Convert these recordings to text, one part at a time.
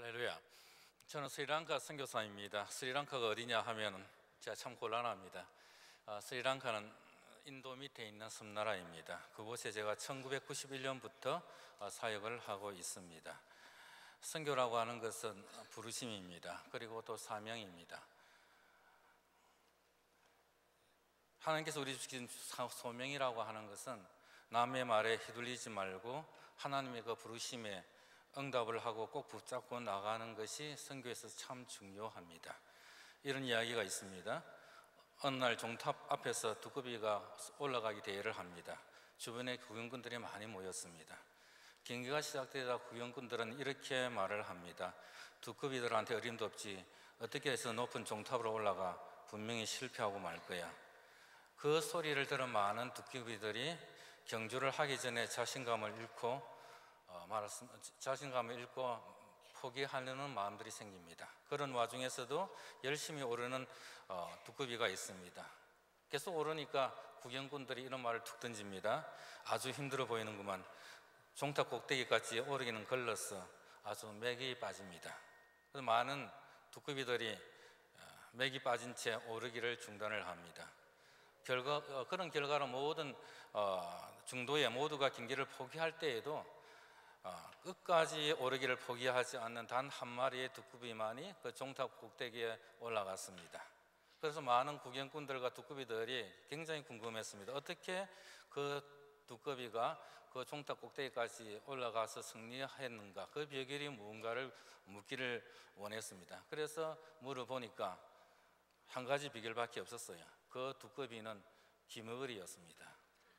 할렐루야. 저는 스리랑카 선교사입니다. 스리랑카가 어디냐 하면 제가 참 곤란합니다. 스리랑카는 인도 밑에 있는 섬나라입니다. 그곳에 제가 1991년부터 사역을 하고 있습니다. 선교라고 하는 것은 부르심입니다. 그리고 또 사명입니다. 하나님께서 우리 주신 소명이라고 하는 것은 남의 말에 휘둘리지 말고 하나님의 그 부르심에 응답을 하고 꼭 붙잡고 나가는 것이 선교에서 참 중요합니다. 이런 이야기가 있습니다. 어느 날 종탑 앞에서 두꺼비가 올라가기 대회를 합니다. 주변에 구경꾼들이 많이 모였습니다. 경기가 시작되자 구경꾼들은 이렇게 말을 합니다. 두꺼비들한테 어림도 없지, 어떻게 해서 높은 종탑으로 올라가, 분명히 실패하고 말 거야. 그 소리를 들은 많은 두꺼비들이 경주를 하기 전에 자신감을 잃고 포기하려는 마음들이 생깁니다. 그런 와중에서도 열심히 오르는 두꺼비가 있습니다. 계속 오르니까 구경꾼들이 이런 말을 툭 던집니다. 아주 힘들어 보이는구만. 종탑 꼭대기까지 오르기는 걸렀어. 아주 맥이 빠집니다. 그래서 많은 두꺼비들이 맥이 빠진 채 오르기를 중단을 합니다. 그런 결과로 모든 중도에 모두가 경기를 포기할 때에도 끝까지 오르기를 포기하지 않는 단 한 마리의 두꺼비만이 그 종탑 꼭대기에 올라갔습니다. 그래서 많은 구경꾼들과 두꺼비들이 굉장히 궁금했습니다. 어떻게 그 두꺼비가 그 종탑 꼭대기까지 올라가서 승리했는가, 그 비결이 무언가를 묻기를 원했습니다. 그래서 물어보니까 한 가지 비결밖에 없었어요. 그 두꺼비는 기머거리였습니다.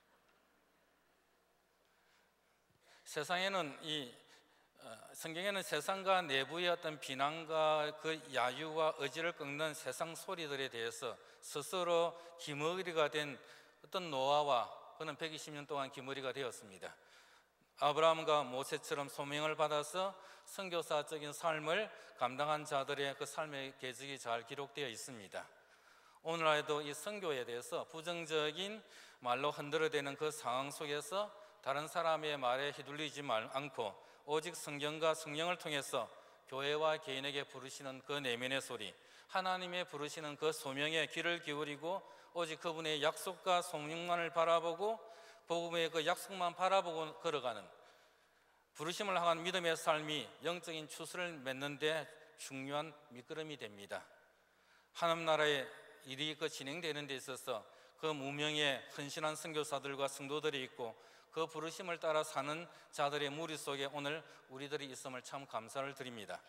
세상에는 성경에는 세상과 내부의 어떤 비난과 그 야유와 의지를 꺾는 세상 소리들에 대해서 스스로 기머리가 된 어떤 노아와 그는 120년 동안 기머리가 되었습니다. 아브라함과 모세처럼 소명을 받아서 선교사적인 삶을 감당한 자들의 그 삶의 궤적이 잘 기록되어 있습니다. 오늘날에도 이 선교에 대해서 부정적인 말로 흔들어대는 그 상황 속에서 다른 사람의 말에 휘둘리지 않고 오직 성경과 성령을 통해서 교회와 개인에게 부르시는 그 내면의 소리, 하나님의 부르시는 그 소명에 귀를 기울이고 오직 그분의 약속과 소명만을 바라보고 복음의 그 약속만 바라보고 걸어가는 부르심을 향한 믿음의 삶이 영적인 추수를 맺는 데 중요한 밑거름이 됩니다. 하나님 나라의 일이 진행되는 데 있어서 그 무명의 헌신한 선교사들과 성도들이 있고 그 부르심을 따라 사는 자들의 무리 속에 오늘 우리들이 있음을 참 감사를 드립니다.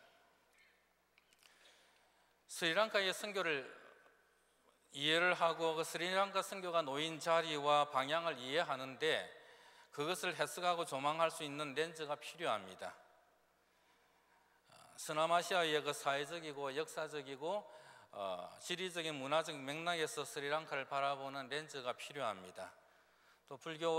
스리랑카의 선교를 이해를 하고 그 스리랑카 선교가 놓인 자리와 방향을 이해하는데 그것을 해석하고 조망할 수 있는 렌즈가 필요합니다. 서남아시아의 그 사회적이고 역사적이고 지리적인 문화적인 맥락에서 스리랑카를 바라보는 렌즈가 필요합니다. 또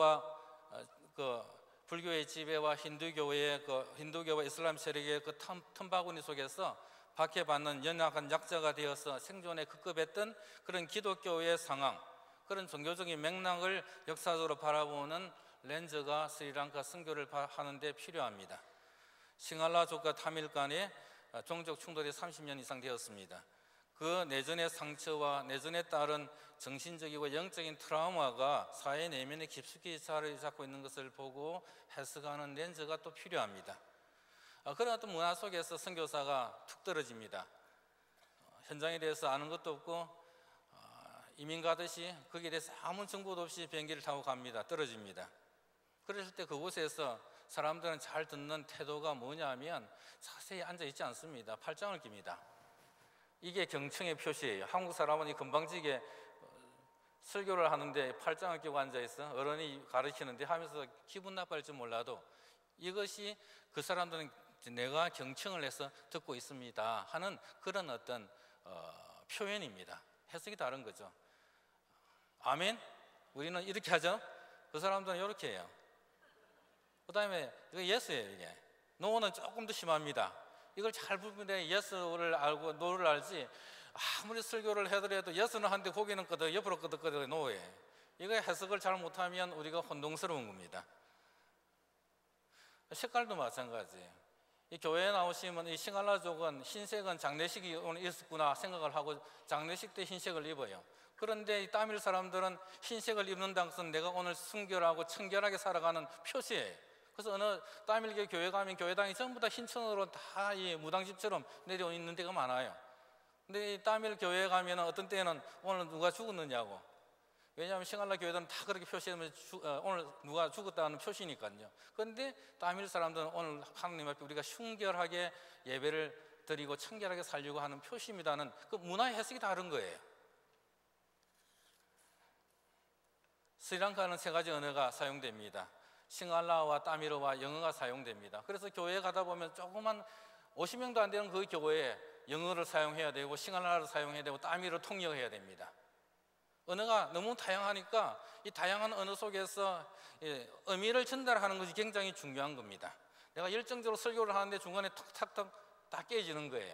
불교의 지배와 힌두교와 이슬람 세력의 그 틈바구니 속에서 박해받는 연약한 약자가 되어서 생존에 급급했던 그런 기독교의 상황, 그런 종교적인 맥락을 역사적으로 바라보는 렌즈가 스리랑카 선교를 하는 데 필요합니다. 싱할라족과 타밀 간의 종족 충돌이 30년 이상 되었습니다. 그 내전의 상처와 내전에 따른 정신적이고 영적인 트라우마가 사회 내면에 깊숙이 자리 잡고 있는 것을 보고 해석하는 렌즈가 또 필요합니다. 그런 어떤 문화 속에서 선교사가 툭 떨어집니다. 현장에 대해서 아는 것도 없고 이민 가듯이 거기에 대해서 아무 정보도 없이 비행기를 타고 갑니다. 떨어집니다. 그랬을 때 그곳에서 사람들은 잘 듣는 태도가 뭐냐면 자세히 앉아있지 않습니다. 팔짱을 낍니다. 이게 경청의 표시예요. 한국 사람은 건방지게 설교를 하는데 팔짱을 끼고 앉아있어. 어른이 가르치는데 하면서 기분 나빠할지 몰라도 이것이 그 사람들은 내가 경청을 해서 듣고 있습니다 하는 그런 어떤 표현입니다. 해석이 다른 거죠. 아멘? 우리는 이렇게 하죠. 그 사람들은 이렇게 해요. 그 다음에 이거 예스예요. 이게 노는 조금 더 심합니다. 이걸 잘 부분에 예스를 알고 노를 알지 아무리 설교를 해더라도 예스는 한데 고기는 끄덕 옆으로 끄덕끄덕 노예. 이거 해석을 잘 못하면 우리가 혼동스러운 겁니다. 색깔도 마찬가지예요. 이 교회에 나오시면 이 싱갈라족은 흰색은 장례식이 오늘 있었구나 생각을 하고 장례식 때 흰색을 입어요. 그런데 이 타밀 사람들은 흰색을 입는다는 것은 내가 오늘 순결하고 청결하게 살아가는 표시예요. 그래서 어느 타밀교 교회 가면 교회당이 전부 다 흰천으로 다 이 무당집처럼 내려 있는 데가 많아요. 근데 이 타밀 교회에 가면 어떤 때는 오늘 누가 죽었느냐고. 왜냐하면 싱갈라 교회들은 다 그렇게 표시하면 오늘 누가 죽었다는 표시니까요. 그런데 타밀 사람들은 오늘 하나님 앞에 우리가 순결하게 예배를 드리고 청결하게 살려고 하는 표시입니다는 그 문화의 해석이 다른 거예요. 스리랑카는 세 가지 언어가 사용됩니다. 싱갈라와 타밀어와 영어가 사용됩니다. 그래서 교회에 가다 보면 조그만 50명도 안 되는 그 교회에 영어를 사용해야 되고 싱갈라를 사용해야 되고 타밀을 통역해야 됩니다. 언어가 너무 다양하니까 이 다양한 언어 속에서 의미를 전달하는 것이 굉장히 중요한 겁니다. 내가 열정적으로 설교를 하는데 중간에 탁탁탁 다 깨지는 거예요.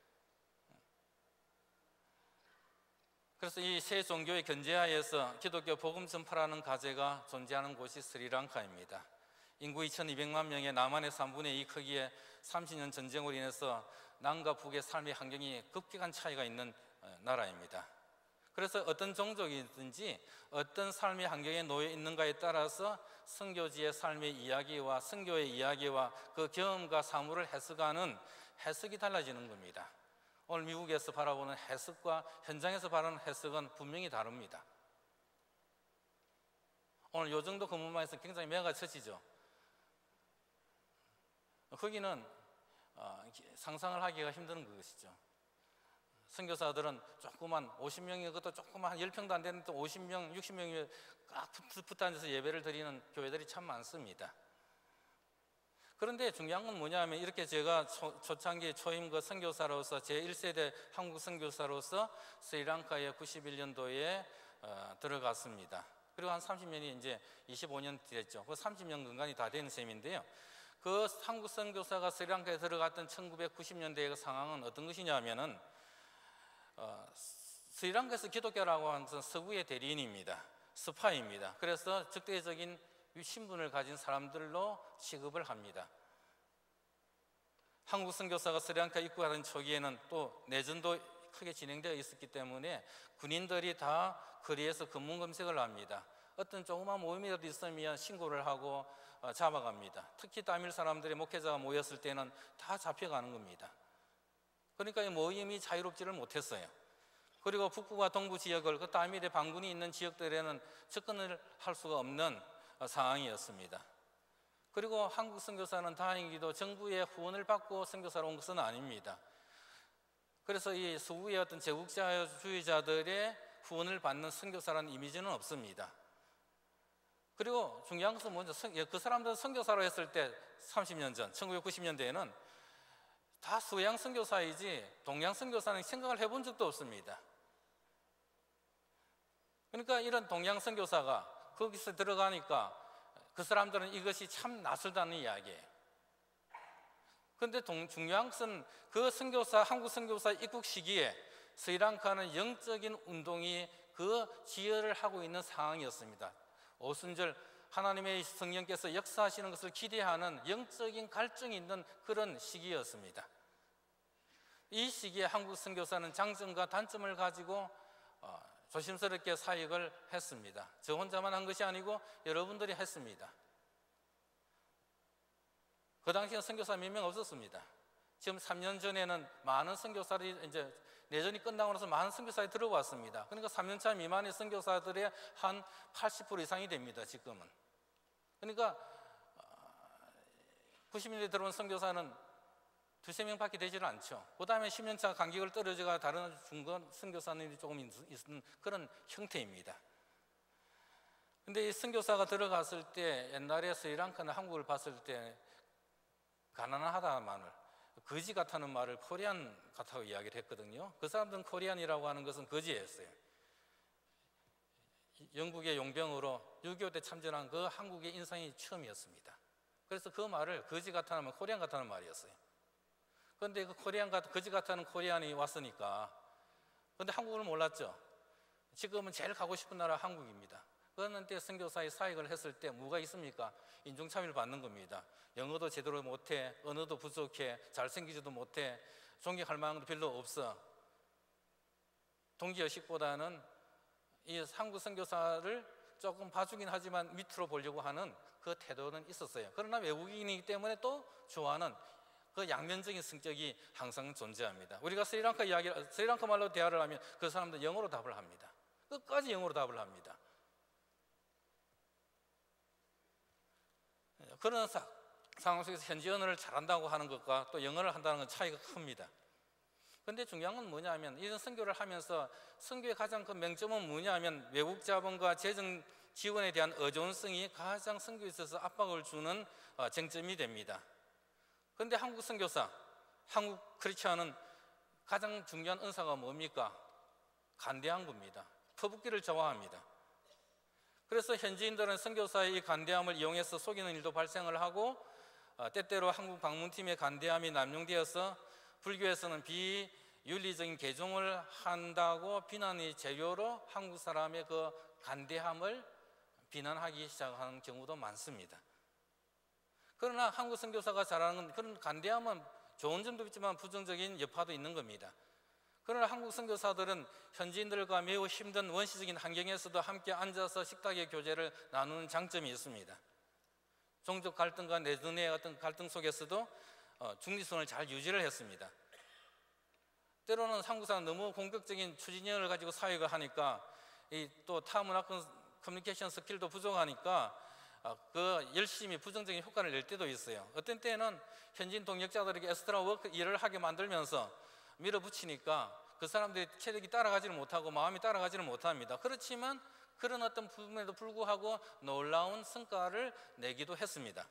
그래서 이 새 종교의 견제하에서 기독교 복음 전파라는 과제가 존재하는 곳이 스리랑카입니다. 인구 2200만 명의 남한의 3분의 2 크기의 30년 전쟁으로 인해서 남과 북의 삶의 환경이 급격한 차이가 있는 나라입니다. 그래서 어떤 종족이든지 어떤 삶의 환경에 놓여 있는가에 따라서 선교지의 삶의 이야기와 선교의 이야기와 그 경험과 사물을 해석하는 해석이 달라지는 겁니다. 오늘 미국에서 바라보는 해석과 현장에서 바라보는 해석은 분명히 다릅니다. 오늘 요 정도 건물만 해서 굉장히 매가 처지죠. 거기는 상상을 하기가 힘든 것이죠. 선교사들은 조그만 50명이 그것도 조그만 한 10평도 안 되는 또 50명, 60명이 꽉 붙어 앉아서 예배를 드리는 교회들이 참 많습니다. 그런데 중요한 건 뭐냐면 이렇게 제가 초창기 초임 그 선교사로서 제1세대 한국 선교사로서 스리랑카에 91년도에 들어갔습니다. 그리고 한 30년이 이제 25년 됐죠. 그 30년 근간이 다 되는 셈인데요. 그 한국 선교사가 스리랑카에 들어갔던 1990년대의 그 상황은 어떤 것이냐면은 스리랑카에서 기독교라고 하는 것은 서구의 대리인입니다. 스파입니다. 그래서 적대적인 신분을 가진 사람들로 취급을 합니다. 한국 선교사가 스리랑카 입국하던 초기에는 또 내전도 크게 진행되어 있었기 때문에 군인들이 다 거리에서 검문 검색을 합니다. 어떤 조그만 모임이라도 있으면 신고를 하고 잡아갑니다. 특히 타밀 사람들의 목회자가 모였을 때는 다 잡혀가는 겁니다. 그러니까 이 모임이 자유롭지를 못했어요. 그리고 북부와 동부 지역을 그 타밀의 반군이 있는 지역들에는 접근을 할 수가 없는 상황이었습니다. 그리고 한국 선교사는 다행히도 정부의 후원을 받고 선교사로 온 것은 아닙니다. 그래서 이 서구의 어떤 제국주의자들의 후원을 받는 선교사라는 이미지는 없습니다. 그리고 중요한 것은 먼저 그 사람들은 선교사로 했을 때 30년 전 1990년대에는 다 서양 선교사이지 동양 선교사는 생각을 해본 적도 없습니다. 그러니까 이런 동양 선교사가 거기서 들어가니까 그 사람들은 이것이 참 낯설다는 이야기예요. 그런데 중요한 것은 그 선교사, 한국 선교사 입국 시기에 스리랑카는 영적인 운동이 그 지혈을 하고 있는 상황이었습니다. 오순절 하나님의 성령께서 역사하시는 것을 기대하는 영적인 갈증이 있는 그런 시기였습니다. 이 시기에 한국 선교사는 장점과 단점을 가지고 조심스럽게 사역을 했습니다. 저 혼자만 한 것이 아니고 여러분들이 했습니다. 그 당시에 선교사 몇 명 없었습니다. 지금 3년 전에는 많은 선교사들이 이제 내전이 끝나고 나서 많은 선교사들이 들어왔습니다. 그러니까 3년차 미만의 선교사들의 한 80% 이상이 됩니다. 지금은. 그러니까 90년대 들어온 선교사는 두세 명밖에 되지는 않죠. 그 다음에 10년차 간격을 떨어져가 다른 중간 선교사님이 조금 있는 그런 형태입니다. 근데 이 선교사가 들어갔을 때 옛날에 스리랑카는 한국을 봤을 때 가난하다는 말을, 거지 같다는 말을 코리안 같다고 이야기를 했거든요. 그 사람들은 코리안이라고 하는 것은 거지였어요. 영국의 용병으로 6.25 때 참전한 그 한국의 인상이 처음이었습니다. 그래서 그 말을 거지 같다는 말, 코리안 같다는 말이었어요. 그런데 그 거지 같다는 코리안이 왔으니까, 그런데 한국을 몰랐죠. 지금은 제일 가고 싶은 나라 한국입니다. 그런데 선교사의 사역을 했을 때 뭐가 있습니까? 인종차별을 받는 겁니다. 영어도 제대로 못해, 언어도 부족해, 잘생기지도 못해, 존경할 만한 것도 별로 없어. 동기의식보다는 이 한국 선교사를 조금 봐주긴 하지만 밑으로 보려고 하는 그 태도는 있었어요. 그러나 외국인이기 때문에 또 좋아하는 그 양면적인 성격이 항상 존재합니다. 우리가 스리랑카 말로 대화를 하면 그 사람들 영어로 답을 합니다. 끝까지 영어로 답을 합니다. 그런 상황 속에서 현지 언어를 잘한다고 하는 것과 또 영어를 한다는 건 차이가 큽니다. 그런데 중요한 건 뭐냐면 이런 선교를 하면서 선교의 가장 큰 맹점은 뭐냐면 외국 자본과 재정 지원에 대한 의존성이 가장 선교에 있어서 압박을 주는 쟁점이 됩니다. 그런데 한국 선교사, 한국 크리스천은 가장 중요한 은사가 뭡니까? 간대한 겁니다. 퍼붓기를 좋아합니다. 그래서 현지인들은 선교사의 이 간대함을 이용해서 속이는 일도 발생을 하고 때때로 한국 방문팀의 간대함이 남용되어서 불교에서는 비윤리적인 개종을 한다고 비난의 재료로 한국 사람의 그 간대함을 비난하기 시작하는 경우도 많습니다. 그러나 한국 선교사가 잘하는 건 그런 간대함은 좋은 점도 있지만 부정적인 여파도 있는 겁니다. 그러나 한국 선교사들은 현지인들과 매우 힘든 원시적인 환경에서도 함께 앉아서 식탁의 교제를 나누는 장점이 있습니다. 종족 갈등과 내전의 어떤 갈등 속에서도 중립선을 잘 유지를 했습니다. 때로는 한국 사람은 너무 공격적인 추진력을 가지고 사역을 하니까 또 타문화권 커뮤니케이션 스킬도 부족하니까 그 열심히 부정적인 효과를 낼 때도 있어요. 어떤 때는 현지인 동역자들에게 엑스트라 워크 일을 하게 만들면서 밀어붙이니까 그 사람들이 체력이 따라가지를 못하고 마음이 따라가지를 못합니다. 그렇지만 그런 어떤 부분에도 불구하고 놀라운 성과를 내기도 했습니다.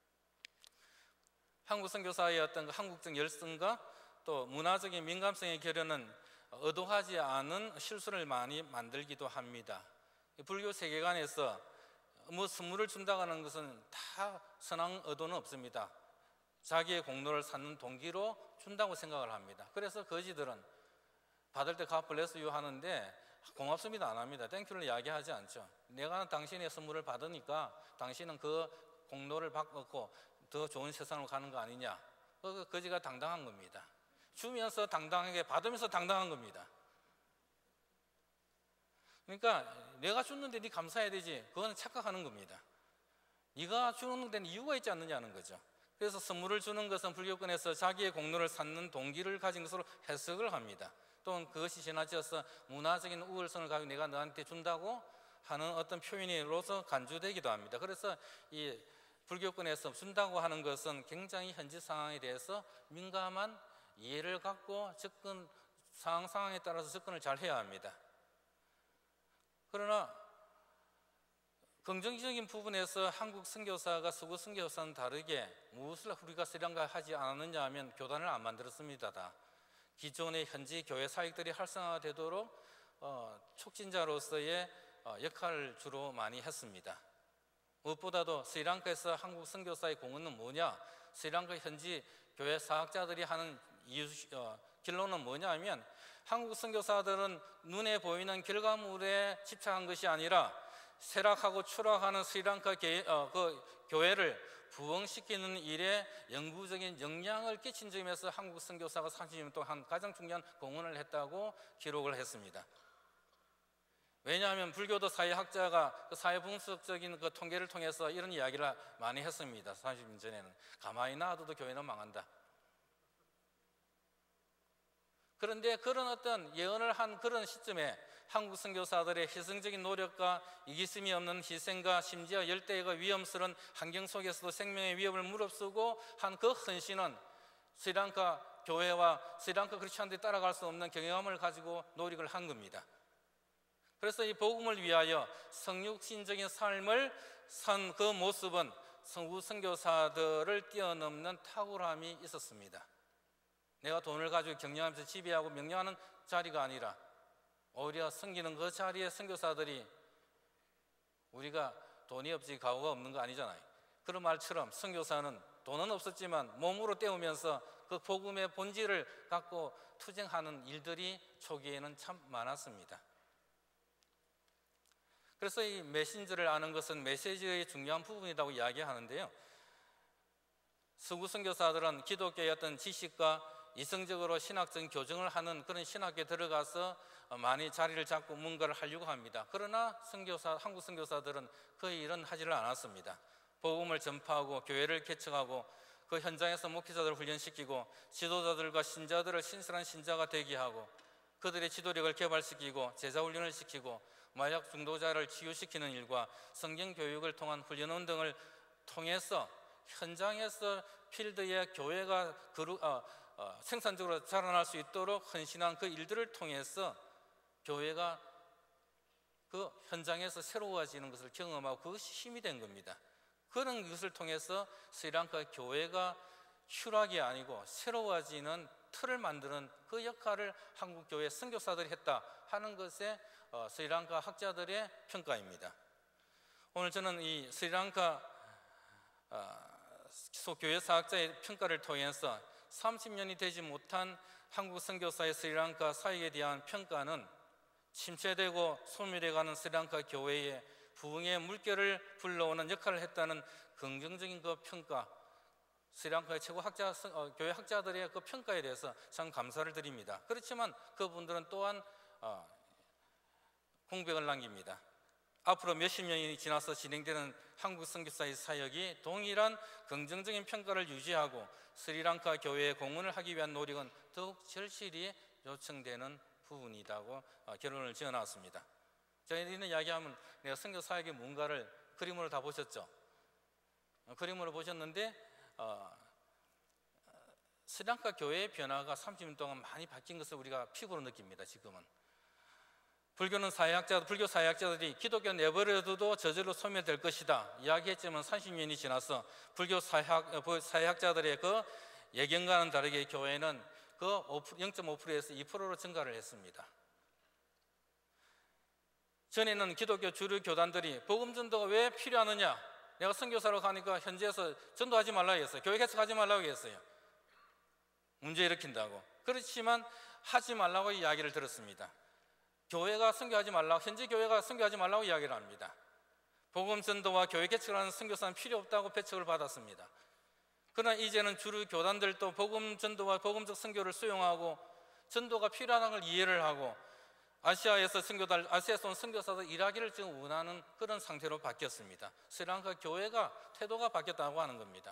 한국 선교사의 어떤 한국적 열성과 또 문화적인 민감성의 결여는 의도하지 않은 실수를 많이 만들기도 합니다. 불교 세계관에서 뭐 선물을 준다고 하는 것은 다 선한 의도는 없습니다. 자기의 공로를 쌓는 동기로 준다고 생각을 합니다. 그래서 거지들은 받을 때 God bless you 하는데 고맙습니다 안 합니다. 땡큐를 이야기하지 않죠. 내가 당신의 선물을 받으니까 당신은 그 공로를 받고 더 좋은 세상으로 가는 거 아니냐. 그 거지가 당당한 겁니다. 주면서 당당하게 받으면서 당당한 겁니다. 그러니까 내가 줬는데 네 감사해야 되지. 그건 착각하는 겁니다. 네가 주는 데는 이유가 있지 않느냐는 거죠. 그래서 선물을 주는 것은 불교권에서 자기의 공로를 쌓는 동기를 가진 것으로 해석을 합니다. 또는 그것이 지나쳐서 문화적인 우월성을 가지고 내가 너한테 준다고 하는 어떤 표현으로서 간주되기도 합니다. 그래서 이 불교권에서 준다고 하는 것은 굉장히 현지 상황에 대해서 민감한 이해를 갖고 상황에 따라서 접근을 잘 해야 합니다. 그러나 긍정적인 부분에서 한국 선교사가 서구 선교사는 다르게 무엇을 우리가 스리랑카에 하지 않았느냐 하면 교단을 안 만들었습니다. 다 기존의 현지 교회 사역들이 활성화되도록 촉진자로서의 역할을 주로 많이 했습니다. 무엇보다도 스리랑카에서 한국 선교사의 공헌은 뭐냐? 스리랑카 현지 교회 사학자들이 하는 결론은 뭐냐 하면 한국 선교사들은 눈에 보이는 결과물에 집착한 것이 아니라 쇠락하고 추락하는 스리랑카 교회를 부흥시키는 일에 영구적인 영향을 끼친 점에서 한국 선교사가 30년 동안 가장 중요한 공헌을 했다고 기록을 했습니다. 왜냐하면 불교도 사회학자가 사회분석적인 그 통계를 통해서 이런 이야기를 많이 했습니다. 30년 전에는 가만히 놔둬도 교회는 망한다. 그런데 그런 어떤 예언을 한 그런 시점에 한국 선교사들의 희생적인 노력과 이기심이 없는 희생과 심지어 열대의가 위험스러운 환경 속에서도 생명의 위협을 무릅쓰고 한 그 헌신은 스리랑카 교회와 스리랑카 크리스천들이 따라갈 수 없는 경험을 가지고 노력을 한 겁니다. 그래서 이 복음을 위하여 성육신적인 삶을 산 그 모습은 서구 선교사들을 뛰어넘는 탁월함이 있었습니다. 내가 돈을 가지고 격려하면서 지배하고 명령하는 자리가 아니라 오히려 섬기는 그 자리에 선교사들이 우리가 돈이 없지 가오가 없는 거 아니잖아요. 그런 말처럼 선교사는 돈은 없었지만 몸으로 때우면서 그 복음의 본질을 갖고 투쟁하는 일들이 초기에는 참 많았습니다. 그래서 이 메신저를 아는 것은 메시지의 중요한 부분이라고 이야기하는데요. 서구 선교사들은 기독교의 어떤 지식과 이성적으로 신학적인 교정을 하는 그런 신학교에 들어가서 많이 자리를 잡고 뭔가를 하려고 합니다. 그러나 한국 선교사들은 거의 이런 하지를 않았습니다. 복음을 전파하고 교회를 개척하고 그 현장에서 목회자들을 훈련시키고 지도자들과 신자들을 신실한 신자가 되게 하고 그들의 지도력을 개발시키고 제자 훈련을 시키고 마약 중독자를 치유시키는 일과 성경 교육을 통한 훈련원 등을 통해서 현장에서 필드에 교회가 생산적으로 자라날 수 있도록 헌신한 그 일들을 통해서 교회가 그 현장에서 새로워지는 것을 경험하고 그것이 힘이 된 겁니다. 그런 것을 통해서 스리랑카 교회가 추락이 아니고 새로워지는 틀을 만드는 그 역할을 한국 교회 선교사들이 했다 하는 것에 스리랑카 학자들의 평가입니다. 오늘 저는 이 스리랑카 교회 사학자의 평가를 통해서 30년이 되지 못한 한국 선교사의 스리랑카 사역에 대한 평가는 침체되고 소멸해가는 스리랑카 교회의 부흥의 물결을 불러오는 역할을 했다는 긍정적인 그 평가, 스리랑카의 최고 교회 학자들의 그 평가에 대해서 참 감사를 드립니다. 그렇지만 그분들은 또한 공백을 남깁니다. 앞으로 몇십 년이 지나서 진행되는 한국 선교사의 사역이 동일한 긍정적인 평가를 유지하고 스리랑카 교회에 공헌을 하기 위한 노력은 더욱 절실히 요청되는 부분이라고 결론을 지어놨습니다. 저희는 이야기하면 내가 선교 사역이 뭔가를 그림으로 다 보셨죠? 그림으로 보셨는데 스리랑카 교회의 변화가 30년 동안 많이 바뀐 것을 우리가 피부로 느낍니다. 지금은 불교 사회학자들이 기독교 내버려둬도 저절로 소멸될 것이다 이야기했지만 30년이 지나서 불교 사회학자들의 그 예견과는 다르게 교회는 그 0.5%에서 2%로 증가를 했습니다. 전에는 기독교 주류 교단들이 복음 전도가 왜 필요하느냐, 내가 선교사로 가니까 현지에서 전도하지 말라고 했어요. 교회 개척하지 말라고 했어요. 문제 일으킨다고. 그렇지만 하지 말라고 이야기를 들었습니다. 교회가 선교하지 말라고, 현지 교회가 선교하지 말라고 이야기를 합니다. 복음 전도와 교회 개척을 하는 선교사는 필요 없다고 배척을 받았습니다. 그러나 이제는 주류 교단들도 복음 전도와 복음적 선교를 수용하고 전도가 필요하다는 걸 이해를 하고 아시아에서 온 선교사들 일하기를 지금 원하는 그런 상태로 바뀌었습니다. 스리랑카 교회가 태도가 바뀌었다고 하는 겁니다.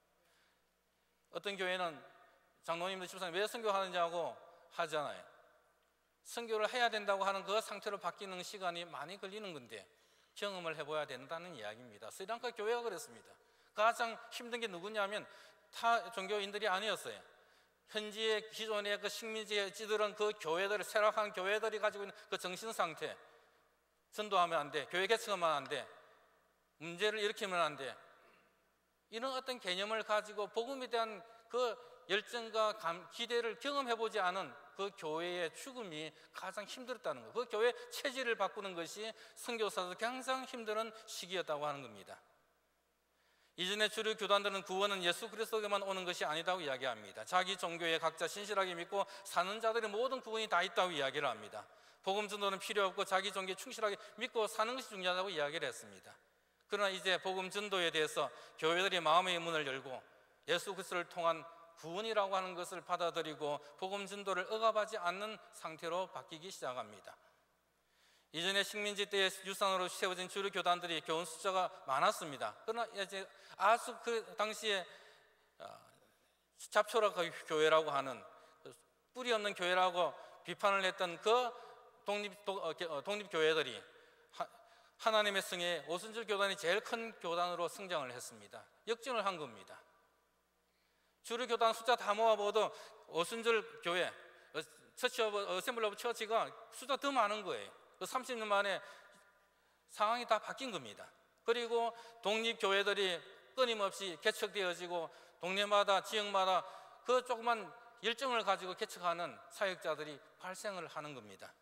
어떤 교회는 장로님들 집사님 왜 선교하느냐고 하잖아요. 선교를 해야 된다고 하는 그 상태로 바뀌는 시간이 많이 걸리는 건데 경험을 해봐야 된다는 이야기입니다. 스리랑카 교회가 그랬습니다. 가장 힘든 게 누구냐면 타 종교인들이 아니었어요. 현지의 기존의 그 식민지에 찌들은 그 교회들, 쇠락한 교회들이 가지고 있는 그 정신 상태, 전도하면 안 돼, 교회 개척하면 안 돼, 문제를 일으키면 안 돼, 이런 어떤 개념을 가지고 복음에 대한 그 열정과 기대를 경험해보지 않은 그 교회의 죽음이 가장 힘들었다는 것, 그 교회 체질을 바꾸는 것이 선교사도 가장 힘든 시기였다고 하는 겁니다. 이전에 주류 교단들은 구원은 예수 그리스도에게만 오는 것이 아니다고 이야기합니다. 자기 종교에 각자 신실하게 믿고 사는 자들의 모든 구원이 다 있다고 이야기를 합니다. 복음 전도는 필요 없고 자기 종교에 충실하게 믿고 사는 것이 중요하다고 이야기를 했습니다. 그러나 이제 복음 전도에 대해서 교회들이 마음의 문을 열고 예수 그리스도를 통한 구원이라고 하는 것을 받아들이고 복음 전도를 억압하지 않는 상태로 바뀌기 시작합니다. 이전에 식민지 때의 유산으로 세워진 주류 교단들이 교원 숫자가 많았습니다. 그러나 이제 아주 그 당시에 잡초락 교회라고 하는 뿌리 없는 교회라고 비판을 했던 그 독립교회들이 하나님의 성에 오순절 교단이 제일 큰 교단으로 성장을 했습니다. 역전을 한 겁니다. 주류 교단 숫자 다 모아봐도 오순절 교회, 처치 오브 어셈블리 오브 처치가 숫자 더 많은 거예요. 그 30년 만에 상황이 다 바뀐 겁니다. 그리고 독립교회들이 끊임없이 개척되어지고 동네마다 지역마다 그 조그만 열정을 가지고 개척하는 사역자들이 발생을 하는 겁니다.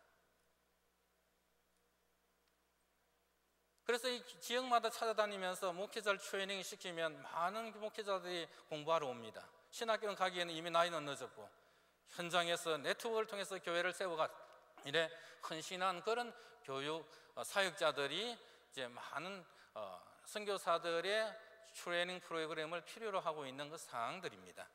그래서 이 지역마다 찾아다니면서 목회자를 트레이닝 시키면 많은 목회자들이 공부하러 옵니다. 신학교는 가기에는 이미 나이는 늦었고 현장에서 네트워크를 통해서 교회를 세워가 이래 헌신한 그런 교육 사역자들이 이제 많은 선교사들의 트레이닝 프로그램을 필요로 하고 있는 그 사항들입니다.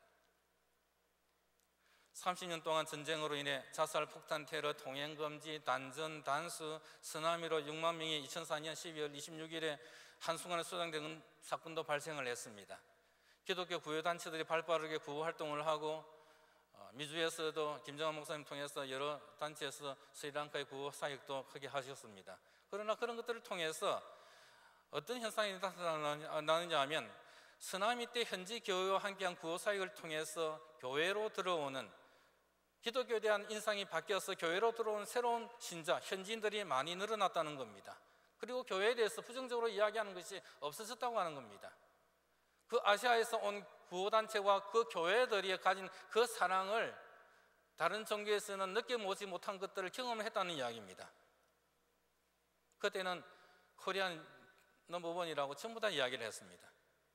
30년 동안 전쟁으로 인해 자살, 폭탄, 테러, 통행금지, 단전, 단수, 쓰나미로 6만 명이 2004년 12월 26일에 한순간에 수장된 사건도 발생을 했습니다. 기독교 구호단체들이 발빠르게 구호활동을 하고 미주에서도 김정한 목사님 통해서 여러 단체에서 스리랑카의 구호 사역도 크게 하셨습니다. 그러나 그런 것들을 통해서 어떤 현상이 나타나느냐 하면 쓰나미 때 현지 교회와 함께한 구호 사역을 통해서 교회로 들어오는, 기독교에 대한 인상이 바뀌어서 교회로 들어오는 새로운 신자, 현지인들이 많이 늘어났다는 겁니다. 그리고 교회에 대해서 부정적으로 이야기하는 것이 없어졌다고 하는 겁니다. 그 아시아에서 온 구호단체와 그 교회들이 가진 그 사랑을 다른 종교에서는 느껴보지 못한 것들을 경험했다는 이야기입니다. 그때는 코리안 넘버원이라고 전부 다 이야기를 했습니다.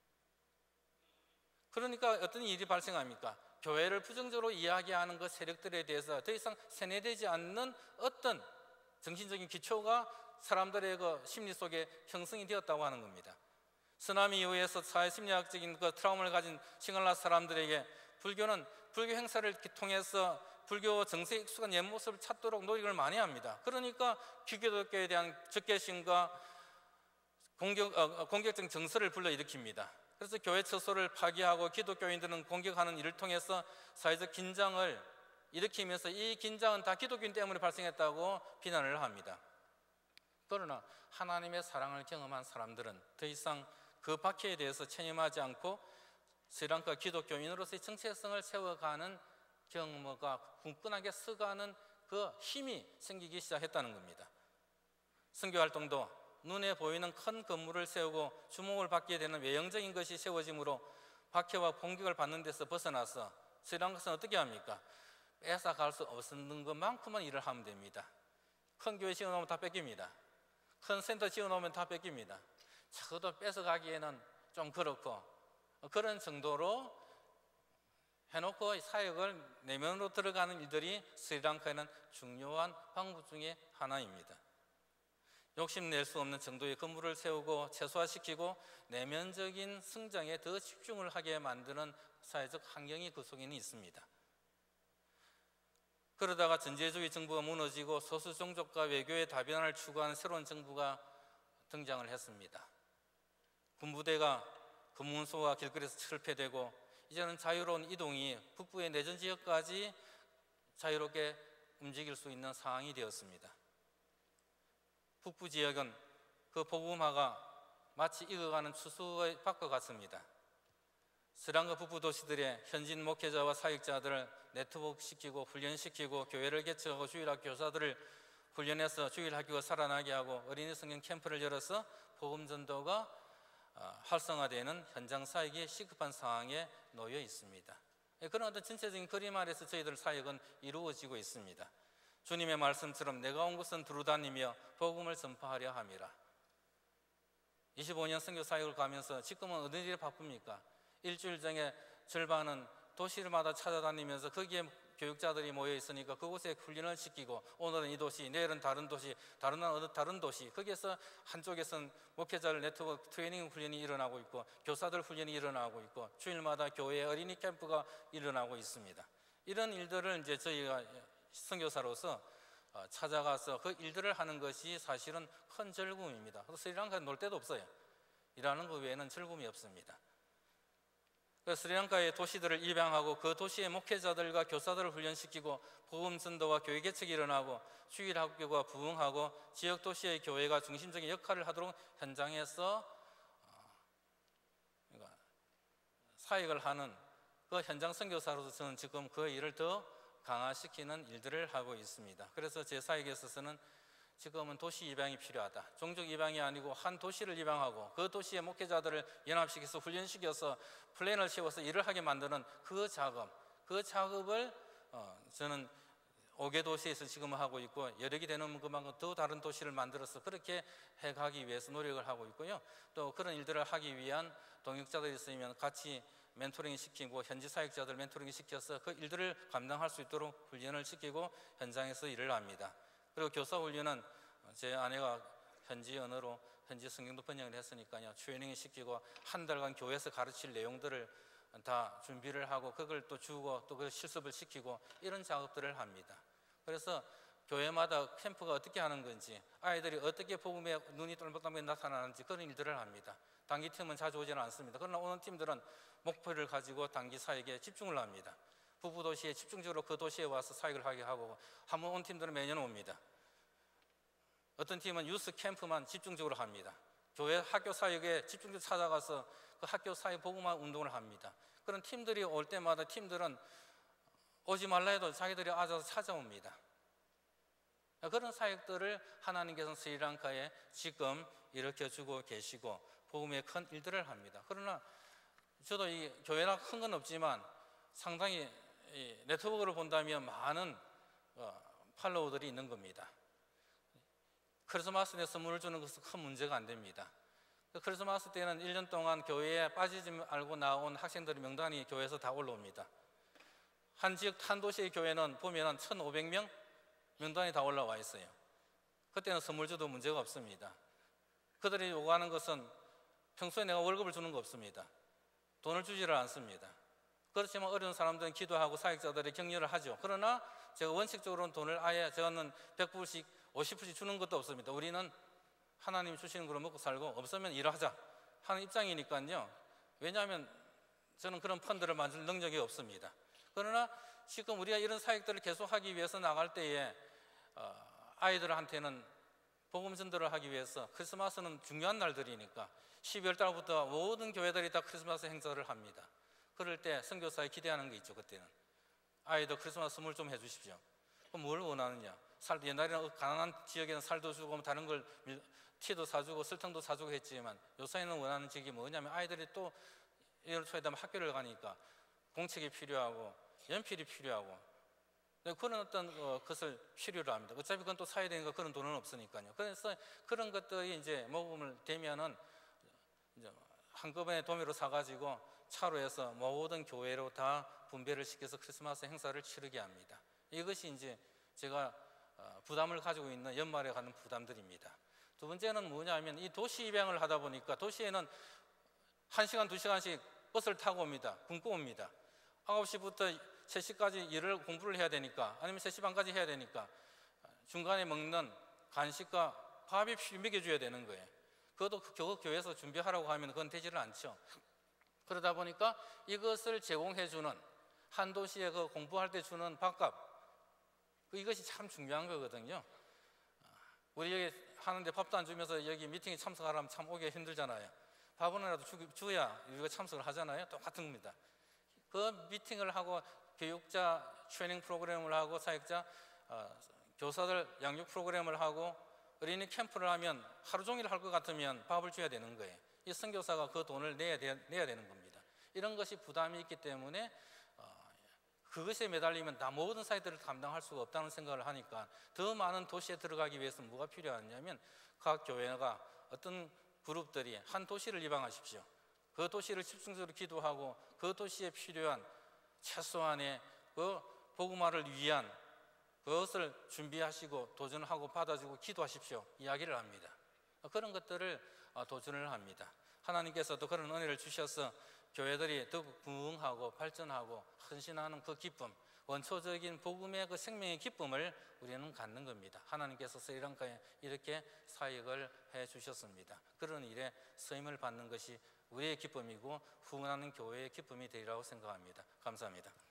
그러니까 어떤 일이 발생합니까? 교회를 부정적으로 이야기하는 그 세력들에 대해서 더 이상 세뇌되지 않는 어떤 정신적인 기초가 사람들의 그 심리 속에 형성이 되었다고 하는 겁니다. 쓰나미 이후에서 사회심리학적인 그 트라우마를 가진 싱갈라 사람들에게 불교는 불교 행사를 통해서 불교 정세에 익숙한 옛 모습을 찾도록 노력을 많이 합니다. 그러니까 기독교에 대한 적개심과 공격적 정서를 불러일으킵니다. 그래서 교회 처소를 파괴하고 기독교인들은 공격하는 일을 통해서 사회적 긴장을 일으키면서 이 긴장은 다 기독교인 때문에 발생했다고 비난을 합니다. 그러나 하나님의 사랑을 경험한 사람들은 더 이상 그 박해에 대해서 체념하지 않고 스리랑카 기독교인으로서의 정체성을 세워가는 경험과 굳건하게 서가는 그 힘이 생기기 시작했다는 겁니다. 선교활동도 눈에 보이는 큰 건물을 세우고 주목을 받게 되는 외형적인 것이 세워지므로 박해와 공격을 받는 데서 벗어나서 스리랑카는 어떻게 합니까? 뺏어갈 수 없는 것만큼만 일을 하면 됩니다. 큰 교회 지어놓으면 다 뺏깁니다. 큰 센터 지어놓으면 다 뺏깁니다. 적어도 뺏어가기에는 좀 그렇고, 그런 정도로 해놓고 사역을 내면으로 들어가는 일들이 스리랑카에는 중요한 방법 중에 하나입니다. 욕심낼 수 없는 정도의 건물을 세우고 최소화시키고 내면적인 성장에 더 집중을 하게 만드는 사회적 환경이 그 속에는 있습니다. 그러다가 전제주의 정부가 무너지고 소수 종족과 외교의 다변화를 추구하는 새로운 정부가 등장을 했습니다. 군부대가 검문소와 길거리에서 철폐되고 이제는 자유로운 이동이 북부의 내전 지역까지 자유롭게 움직일 수 있는 상황이 되었습니다. 북부 지역은 그 복음화가 마치 익어가는 추수의 밭과 같습니다. 스리랑카 북부 도시들의 현지인 목회자와 사역자들을 네트워크시키고 훈련시키고 교회를 개척하고 주일학교 교사들을 훈련해서 주일학교가 살아나게 하고 어린이 성경 캠프를 열어서 복음 전도가 활성화되는 현장 사역이 시급한 상황에 놓여 있습니다. 그런 어떤 전체적인 그림 아래서 저희들 사역은 이루어지고 있습니다. 주님의 말씀처럼 내가 온 것은 두루다니며 복음을 전파하려 함이라. 25년 선교 사역을 가면서 지금은 어느 일에 바쁩니까? 일주일 전에 절반은 도시마다 찾아다니면서 거기에 교육자들이 모여 있으니까 그곳에 훈련을 시키고 오늘은 이 도시, 내일은 다른 도시, 다른 날은 어느 다른 도시, 거기에서 한쪽에서는 목회자들 네트워크 트레이닝 훈련이 일어나고 있고 교사들 훈련이 일어나고 있고 주일마다 교회 어린이 캠프가 일어나고 있습니다. 이런 일들을 이제 저희가 선교사로서 찾아가서 그 일들을 하는 것이 사실은 큰 즐거움입니다. 스리랑카에 놀 데도 없어요. 일하는 것 외에는 즐거움이 없습니다. 스리랑카의 도시들을 입양하고 그 도시의 목회자들과 교사들을 훈련시키고 복음 전도와 교회 개척이 일어나고 주일학교가 부흥하고 지역 도시의 교회가 중심적인 역할을 하도록 현장에서 사역을 하는 그 현장 선교사로서 저는 지금 그 일을 더 강화시키는 일들을 하고 있습니다. 그래서 제 사역에 있어서는 지금은 도시 입양이 필요하다. 종족 입양이 아니고 한 도시를 입양하고 그 도시의 목회자들을 연합시켜서 훈련시켜서 플랜을 세워서 일을 하게 만드는 그 작업을 저는 5개 도시에서 지금 하고 있고 여력이 되는 것만큼 더 다른 도시를 만들어서 그렇게 해가기 위해서 노력을 하고 있고요. 또 그런 일들을 하기 위한 동역자들이 있으면 같이 멘토링 시키고 현지 사역자들 멘토링 시켜서 그 일들을 감당할 수 있도록 훈련을 시키고 현장에서 일을 합니다. 그리고 교사 훈련은 제 아내가 현지 언어로 현지 성경도 번역을 했으니까요. 트레이닝 시키고 한 달간 교회에서 가르칠 내용들을 다 준비를 하고 그걸 또 주고 또 그 실습을 시키고 이런 작업들을 합니다. 그래서 교회마다 캠프가 어떻게 하는 건지 아이들이 어떻게 복음에 눈이 똘똘똘 나타나는지 그런 일들을 합니다. 단기 팀은 자주 오지는 않습니다. 그러나 오는 팀들은 목표를 가지고 단기 사역에 집중을 합니다. 부부 도시에 집중적으로 그 도시에 와서 사역을 하게 하고 한 번 온 팀들은 매년 옵니다. 어떤 팀은 유스 캠프만 집중적으로 합니다. 교회 학교 사역에 집중적으로 찾아가서 그 학교 사역 복음화 운동을 합니다. 그런 팀들이 올 때마다 팀들은 오지 말라 해도 자기들이 앉아서 찾아옵니다. 그런 사역들을 하나님께서는 스리랑카에 지금 일으켜주고 계시고 복음의 큰 일들을 합니다. 그러나 저도 이 교회나 큰 건 없지만 상당히 네트워크를 본다면 많은 팔로워들이 있는 겁니다. 크리스마스 때 선물을 주는 것은 큰 문제가 안 됩니다. 크리스마스 때는 1년 동안 교회에 빠지지 말고 나온 학생들의 명단이 교회에서 다 올라옵니다. 한 지역, 한 도시의 교회는 보면 1,500명 명단이 다 올라와 있어요. 그때는 선물 줘도 문제가 없습니다. 그들이 요구하는 것은 평소에 내가 월급을 주는 거 없습니다. 돈을 주지를 않습니다. 그렇지만 어려운 사람들은 기도하고 사역자들의 격려를 하죠. 그러나 제가 원칙적으로는 돈을 아예 저는 100불씩 50불씩 주는 것도 없습니다. 우리는 하나님 주시는 걸로 먹고 살고 없으면 일하자 하는 입장이니까요. 왜냐하면 저는 그런 펀드를 만들 능력이 없습니다. 그러나 지금 우리가 이런 사역들을 계속하기 위해서 나갈 때에 아이들한테는 복음 전도를 하기 위해서 크리스마스는 중요한 날들이니까 12월 달부터 모든 교회들이 다 크리스마스 행사를 합니다. 그럴 때 선교사에 기대하는 게 있죠. 그때는 아이들 크리스마스 선물 좀 해주십시오. 그럼 뭘 원하느냐? 옛날에는 가난한 지역에는 살도 주고 다른 걸 티도 사주고 설탕도 사주고 했지만 요새는 원하는 지역이 뭐냐면 아이들이 또 1월 초에 되면 학교를 가니까 공책이 필요하고 연필이 필요하고 그런 어떤 것을 필요로 합니다. 어차피 그건 또 사야 되니까 그런 돈은 없으니까요. 그래서 그런 것들이 이제 모금을 되면은 이제 한꺼번에 도매로 사가지고 차로 해서 모든 교회로 다 분배를 시켜서 크리스마스 행사를 치르게 합니다. 이것이 이제 제가 부담을 가지고 있는 연말에 가는 부담들입니다. 두 번째는 뭐냐면 이 도시 입양을 하다 보니까 도시에는 1시간, 2시간씩 버스를 타고 옵니다. 굶고 옵니다. 9시부터 3시까지 일을 공부를 해야 되니까 아니면 3시 반까지 해야 되니까 중간에 먹는 간식과 밥이 먹여줘야 되는 거예요. 그것도 겨우 교회에서 준비하라고 하면 그건 되지를 않죠. 그러다 보니까 이것을 제공해주는 한 도시에 그 공부할 때 주는 밥값 이것이 참 중요한 거거든요. 우리 여기 하는데 밥도 안 주면서 여기 미팅에 참석하려면 참 오기가 힘들잖아요. 밥은이라도 줘야 우리가 참석을 하잖아요. 똑같은 겁니다. 그 미팅을 하고 교육자 트레이닝 프로그램을 하고 사역자 교사들 양육 프로그램을 하고 어린이 캠프를 하면 하루 종일 할 것 같으면 밥을 줘야 되는 거예요. 이 선교사가 그 돈을 내야 되는 겁니다. 이런 것이 부담이 있기 때문에 그것에 매달리면 다 모든 사역들을 감당할 수가 없다는 생각을 하니까 더 많은 도시에 들어가기 위해서는 뭐가 필요하냐면 각 교회가 어떤 그룹들이 한 도시를 입양하십시오. 그 도시를 집중적으로 기도하고 그 도시에 필요한 최소한의 그 복음화를 위한 그것을 준비하시고 도전하고 받아주고 기도하십시오 이야기를 합니다. 그런 것들을 도전을 합니다. 하나님께서도 그런 은혜를 주셔서 교회들이 더 부흥하고 발전하고 헌신하는 그 기쁨, 원초적인 복음의 그 생명의 기쁨을 우리는 갖는 겁니다. 하나님께서 스리랑카에 이렇게 사역을 해 주셨습니다. 그런 일에 쓰임을 받는 것이 우리의 기쁨이고 후원하는 교회의 기쁨이 되리라고 생각합니다. 감사합니다.